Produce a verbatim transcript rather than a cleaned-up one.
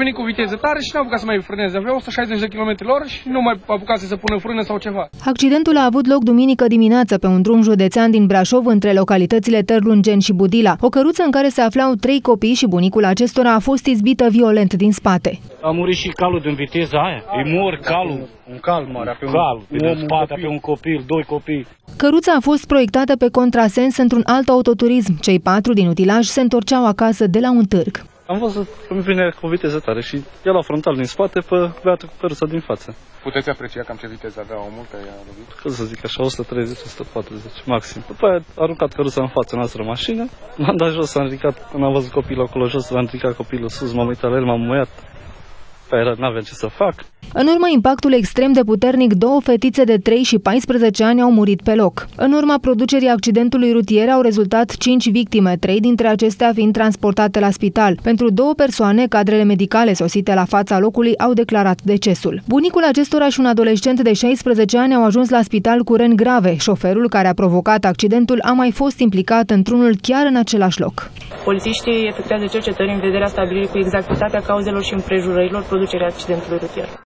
venit cu viteză tare și n-a apucat să mai frâneze. Avea o sută șaizeci de kilometri la oră și nu mai apucase să pună frână sau ceva. Accidentul a avut loc duminică dimineață pe un drum județean din Brașov între localitățile Târlungeni și Budila. O căruță în care se aflau trei copii și bunicul acestora a fost izbită violent din spate. A murit și calul din viteza aia. Îi mor calul. Un cal mare, pe un cal, pe om, din spate, un pe un copil, doi copii. Căruța a fost proiectată pe contrasens într-un alt autoturism. Cei patru din utilaj se întorceau acasă de la un târg. Am văzut că mi vine cu viteză tare și el la frontal din spate pe beată cu căruța din față. Puteți aprecia cam ce viteză avea o multă ea lovit? Cât să zic așa, o sută treizeci - o sută patruzeci maxim. După aia a aruncat căruța în fața noastră mașină, m-am dat jos, am ridicat, când am văzut copilul acolo jos, l-am ridicat copilul sus, m-am uitat la el, m-am muiat. N-aveam ce să fac. În urma impactului extrem de puternic, două fetițe de trei și paisprezece ani au murit pe loc. În urma producerii accidentului rutier au rezultat cinci victime, trei dintre acestea fiind transportate la spital. Pentru două persoane, cadrele medicale sosite la fața locului au declarat decesul. Bunicul acestora și un adolescent de șaisprezece ani au ajuns la spital cu răni grave. Șoferul care a provocat accidentul a mai fost implicat într-unul chiar în același loc. Polițiștii efectuează cercetări în vederea stabilirii cu exactitatea cauzelor și împrejurărilor producerii accidentului rutier.